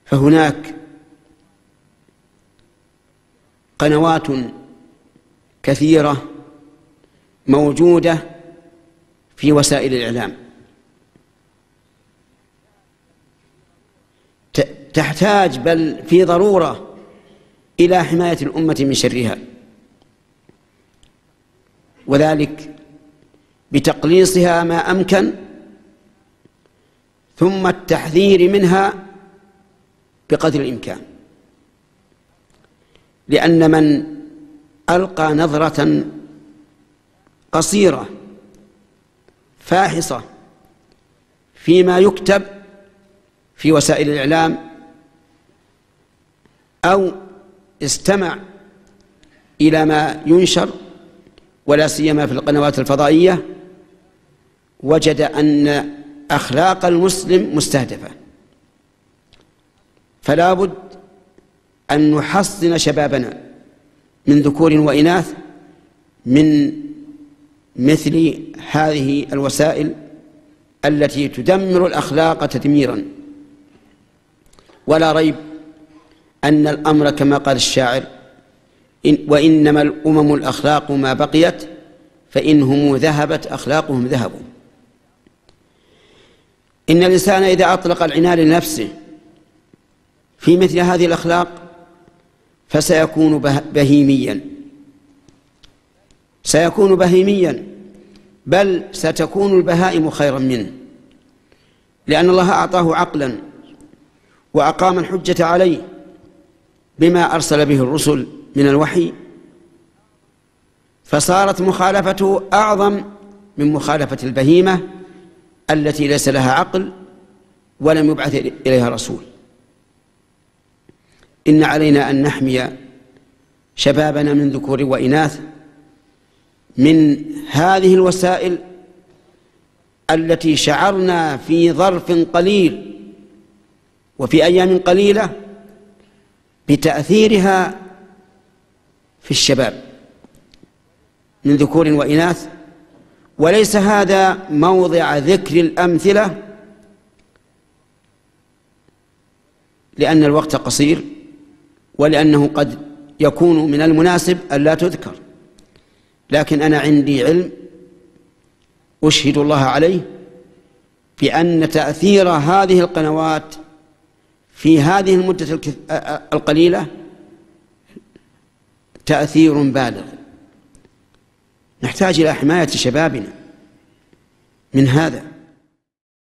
فهناك قنوات كثيرة موجودة في وسائل الإعلام تحتاج بل في ضرورة إلى حماية الأمة من شرها، وذلك بتقليصها ما أمكن، ثم التحذير منها بقدر الإمكان، لأن من ألقى نظرة قصيرة فاحصة فيما يكتب في وسائل الإعلام أو استمع إلى ما ينشر ولا سيما في القنوات الفضائية، وجد أن أخلاق المسلم مستهدفة. فلا بد أن نحصن شبابنا من ذكور وإناث من مثل هذه الوسائل التي تدمر الأخلاق تدميرا. ولا ريب أن الأمر كما قال الشاعر: وإنما الأمم الأخلاق ما بقيت، فإنهم ذهبت أخلاقهم ذهبوا. إن الإنسان إذا أطلق العنان لنفسه في مثل هذه الأخلاق فسيكون بهيميا، بل ستكون البهائم خيرا منه، لأن الله أعطاه عقلا وأقام الحجة عليه بما أرسل به الرسل من الوحي، فصارت مخالفته أعظم من مخالفة البهيمة التي ليس لها عقل ولم يبعث إليها رسول. إن علينا أن نحمي شبابنا من ذكور وإناث من هذه الوسائل التي شعرنا في ظرف قليل وفي أيام قليلة بتأثيرها في الشباب من ذكور وإناث. وليس هذا موضع ذكر الأمثلة، لأن الوقت قصير، ولأنه قد يكون من المناسب أن لا تذكر، لكن أنا عندي علم أشهد الله عليه بأن تأثير هذه القنوات في هذه المدة القليلة تأثير بالغ. نحتاج إلى حماية شبابنا من هذا.